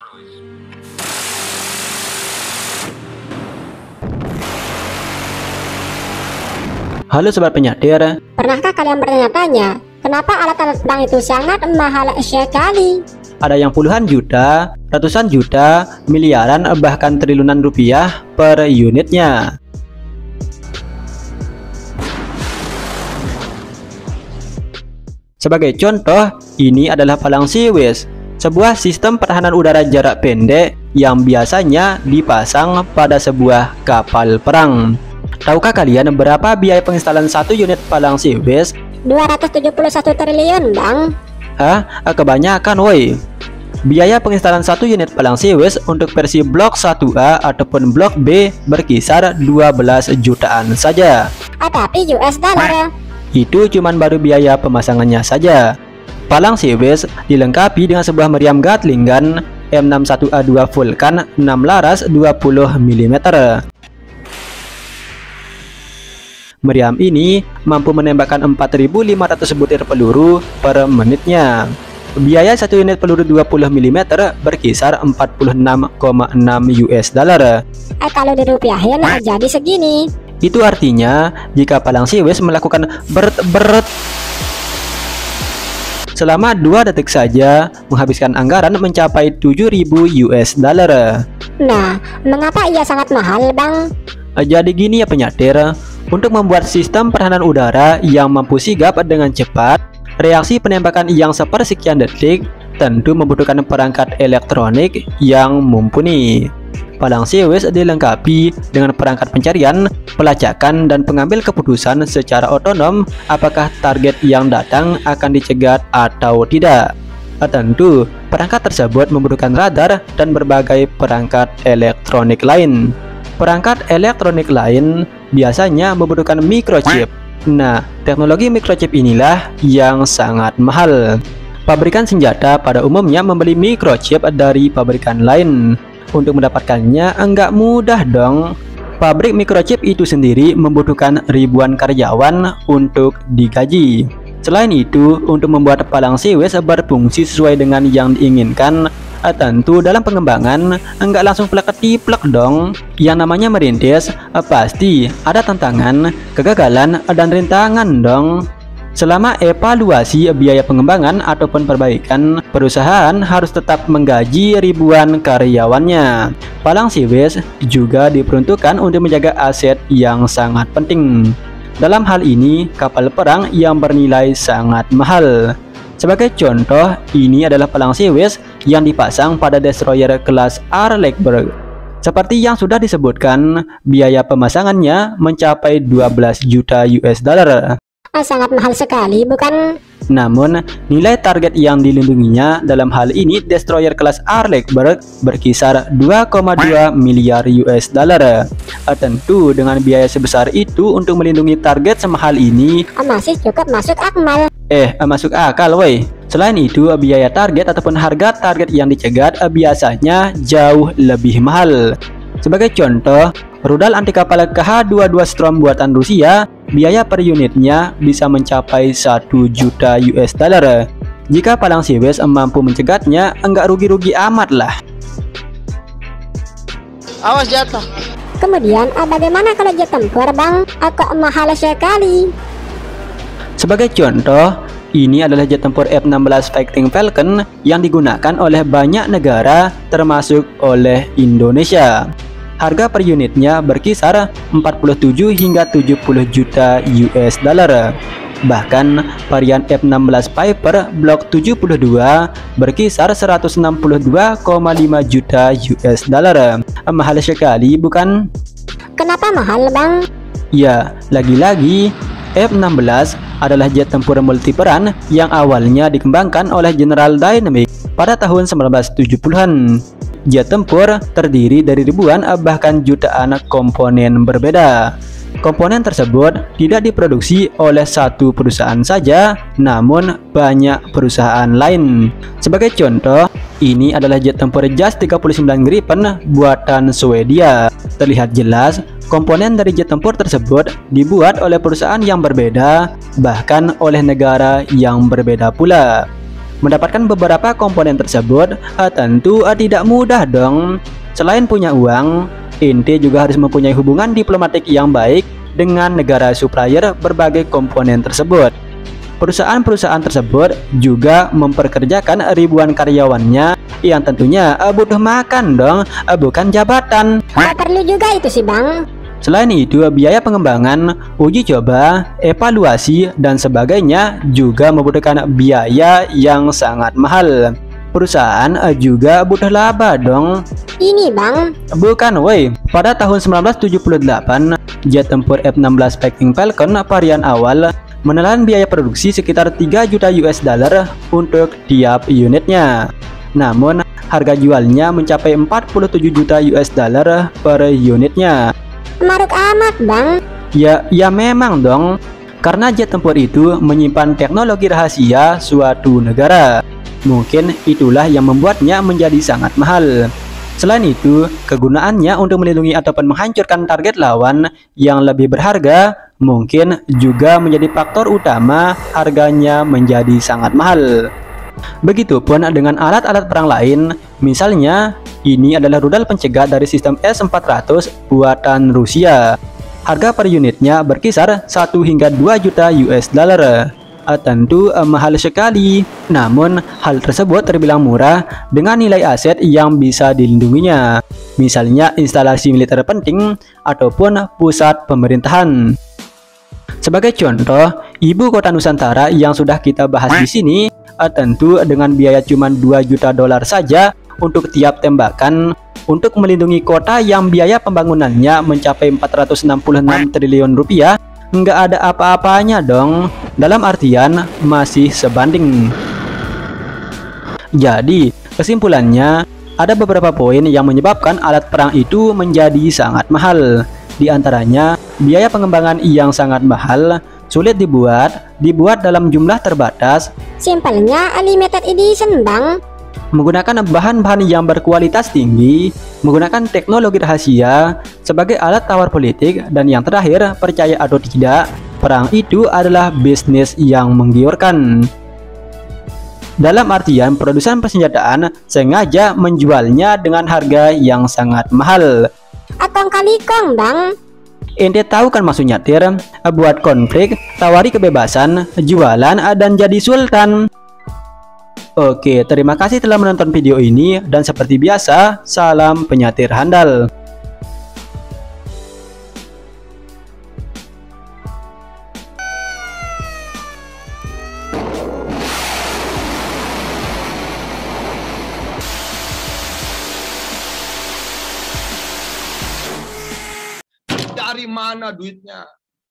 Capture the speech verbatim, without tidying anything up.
Halo Sobat Penyatir. Pernahkah kalian bertanya-tanya, kenapa alat-alat perang itu sangat mahal sekali? Ada yang puluhan juta, ratusan juta, miliaran, bahkan triliunan rupiah per unitnya. Sebagai contoh, ini adalah palang Seaways, sebuah sistem pertahanan udara jarak pendek yang biasanya dipasang pada sebuah kapal perang. Tahukah kalian berapa biaya penginstalan satu unit palang Seaways? dua ratus tujuh puluh satu triliun, Bang. Hah? Kebanyakan, woi. Biaya penginstalan satu unit palang Seaways untuk versi blok satu A ataupun blok B berkisar dua belas jutaan saja. Ah, tapi U S dollar. Itu cuman baru biaya pemasangannya saja. Palang Seaways dilengkapi dengan sebuah meriam Gatling gun M enam satu A dua Vulcan enam laras dua puluh milimeter. Meriam ini mampu menembakkan empat ribu lima ratus butir peluru per menitnya. Biaya satu unit peluru dua puluh milimeter berkisar empat puluh enam koma enam U S dollar. Eh, kalau dirupiahin jadi segini. Itu artinya jika palang Seaways melakukan beret-beret selama dua detik saja, menghabiskan anggaran mencapai tujuh ribu U S dollar. Nah, mengapa ia sangat mahal, Bang? Jadi gini ya penyatir, untuk membuat sistem pertahanan udara yang mampu sigap dengan cepat, reaksi penembakan yang sepersekian detik tentu membutuhkan perangkat elektronik yang mumpuni. Palang Seaways dilengkapi dengan perangkat pencarian, pelacakan, dan pengambil keputusan secara otonom apakah target yang datang akan dicegat atau tidak. Tentu, perangkat tersebut membutuhkan radar dan berbagai perangkat elektronik lain. Perangkat elektronik lain biasanya membutuhkan microchip. Nah, teknologi microchip inilah yang sangat mahal. Pabrikan senjata pada umumnya membeli microchip dari pabrikan lain. Untuk mendapatkannya enggak mudah dong. Pabrik microchip itu sendiri membutuhkan ribuan karyawan untuk digaji. Selain itu, untuk membuat palang Seaways berfungsi sesuai dengan yang diinginkan, tentu dalam pengembangan enggak langsung plek-tiplek dong. Yang namanya merintis pasti ada tantangan, kegagalan, dan rintangan dong. Selama evaluasi biaya pengembangan ataupun perbaikan, perusahaan harus tetap menggaji ribuan karyawannya. Palang Seaways juga diperuntukkan untuk menjaga aset yang sangat penting. Dalam hal ini, kapal perang yang bernilai sangat mahal. Sebagai contoh, ini adalah palang Seaways yang dipasang pada destroyer kelas Arleigh-Burke. Seperti yang sudah disebutkan, biaya pemasangannya mencapai dua belas juta U S dollar. Ah, sangat mahal sekali, bukan? Namun, nilai target yang dilindunginya dalam hal ini destroyer kelas Arleigh-Burke berkisar dua koma dua miliar U S dollar. Tentu dengan biaya sebesar itu untuk melindungi target semahal ini Masih cukup masuk akal. Eh, masuk akal woi. Selain itu, biaya target ataupun harga target yang dicegat biasanya jauh lebih mahal. Sebagai contoh, rudal anti kapal K H dua puluh dua Storm buatan Rusia, biaya per unitnya bisa mencapai satu juta U S dollar. Jika palang Seaways mampu mencegatnya, enggak rugi-rugi amat lah. Awas jatuh. Kemudian, bagaimana kalau jet tempur, Bang? Kok mahal sekali? Sebagai contoh, ini adalah jet tempur F enam belas Fighting Falcon yang digunakan oleh banyak negara termasuk oleh Indonesia. Harga per unitnya berkisar empat puluh tujuh hingga tujuh puluh juta U S dollar. Bahkan varian F enam belas Viper Block tujuh puluh dua berkisar seratus enam puluh dua koma lima juta U S dollar. Mahal sekali, bukan? Kenapa mahal, Bang? Ya, lagi-lagi F enam belas adalah jet tempur multiperan yang awalnya dikembangkan oleh General Dynamics pada tahun seribu sembilan ratus tujuh puluhan. Jet tempur terdiri dari ribuan bahkan jutaan komponen berbeda. Komponen tersebut tidak diproduksi oleh satu perusahaan saja, namun banyak perusahaan lain. Sebagai contoh, ini adalah jet tempur Jas tiga puluh sembilan Gripen buatan Swedia. Terlihat jelas, komponen dari jet tempur tersebut dibuat oleh perusahaan yang berbeda, bahkan oleh negara yang berbeda pula. Mendapatkan beberapa komponen tersebut eh, tentu eh, tidak mudah dong. Selain punya uang, ente juga harus mempunyai hubungan diplomatik yang baik dengan negara supplier berbagai komponen tersebut. Perusahaan-perusahaan tersebut juga memperkerjakan ribuan karyawannya yang tentunya uh, butuh makan dong, uh, bukan jabatan. Tak perlu juga itu sih bang. Selain itu, biaya pengembangan, uji coba, evaluasi, dan sebagainya juga membutuhkan biaya yang sangat mahal. Perusahaan uh, juga butuh laba dong. Ini bang. Bukan woi, pada tahun sembilan belas tujuh puluh delapan, jet tempur F enam belas Fighting Falcon varian awal menelan biaya produksi sekitar tiga juta U S dollar untuk tiap unitnya. Namun, harga jualnya mencapai empat puluh tujuh juta U S dollar per unitnya. Maruk amat bang. Ya, ya memang dong. Karena jet tempur itu menyimpan teknologi rahasia suatu negara. Mungkin itulah yang membuatnya menjadi sangat mahal. Selain itu, kegunaannya untuk melindungi ataupun menghancurkan target lawan yang lebih berharga mungkin juga menjadi faktor utama harganya menjadi sangat mahal. Begitupun dengan alat-alat perang lain, misalnya ini adalah rudal pencegat dari sistem S empat ratus buatan Rusia. Harga per unitnya berkisar satu hingga dua juta U S dollar. Tentu eh, mahal sekali. Namun hal tersebut terbilang murah dengan nilai aset yang bisa dilindunginya, misalnya instalasi militer penting ataupun pusat pemerintahan. Sebagai contoh, ibu kota Nusantara yang sudah kita bahas di sini eh, tentu dengan biaya cuma dua juta dolar saja untuk tiap tembakan, untuk melindungi kota yang biaya pembangunannya mencapai empat ratus enam puluh enam triliun rupiah. Nggak ada apa-apanya dong, dalam artian masih sebanding. Jadi, kesimpulannya, ada beberapa poin yang menyebabkan alat perang itu menjadi sangat mahal. Di antaranya, biaya pengembangan yang sangat mahal, sulit dibuat, dibuat dalam jumlah terbatas, Simpelnya limited edition bang. menggunakan bahan-bahan yang berkualitas tinggi, menggunakan teknologi rahasia sebagai alat tawar politik, dan yang terakhir, percaya atau tidak, perang itu adalah bisnis yang menggiurkan. Dalam artian, produsen persenjataan sengaja menjualnya dengan harga yang sangat mahal. Akong kalikong bang. Ente tahu kan maksudnya tir? Buat konflik, tawari kebebasan, jualan, dan jadi sultan. Oke, terima kasih telah menonton video ini, dan seperti biasa, salam penyatir handal. Dari mana duitnya?